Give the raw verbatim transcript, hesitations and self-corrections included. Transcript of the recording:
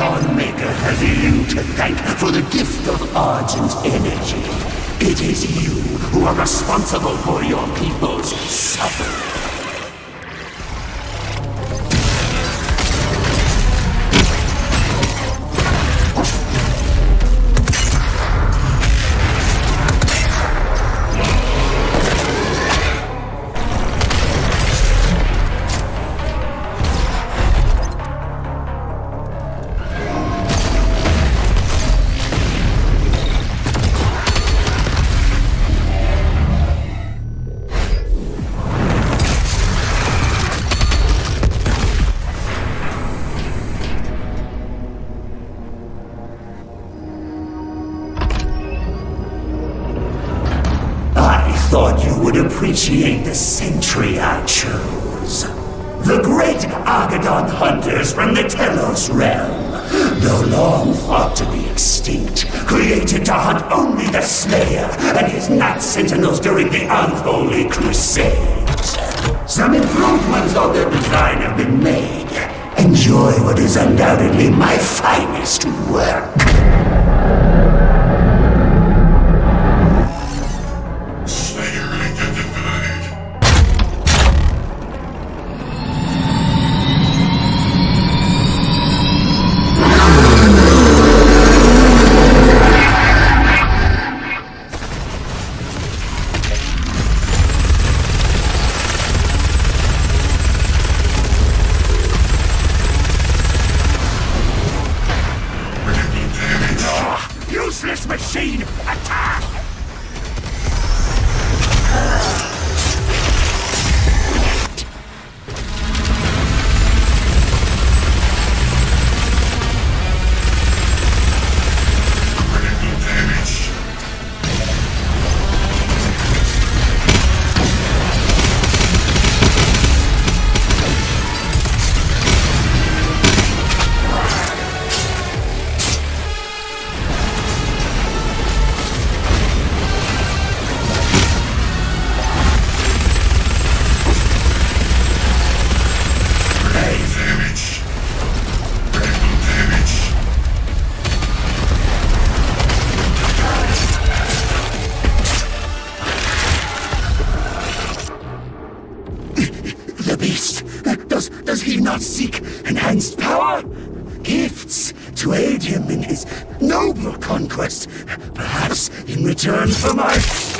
Icon Maker has you to thank for the gift of Argent energy. It is you who are responsible for your people's suffering. Thought you would appreciate the sentry I chose. The great Argadon hunters from the Telos realm, though long thought to be extinct, created to hunt only the Slayer and his Night Sentinels during the Unholy Crusades. Some improvements on their design have been made. Enjoy what is undoubtedly my finest work. Useless machine! Attack! Critical damage. The beast! Does, does he not seek enhanced power? Gifts to aid him in his noble conquest, perhaps in return for my